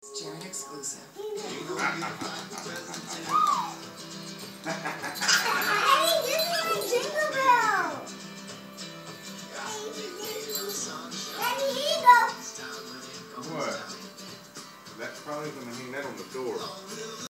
Jared exclusive. Jingle bell. Daddy, here you go. What? That's probably going to hang that on the door.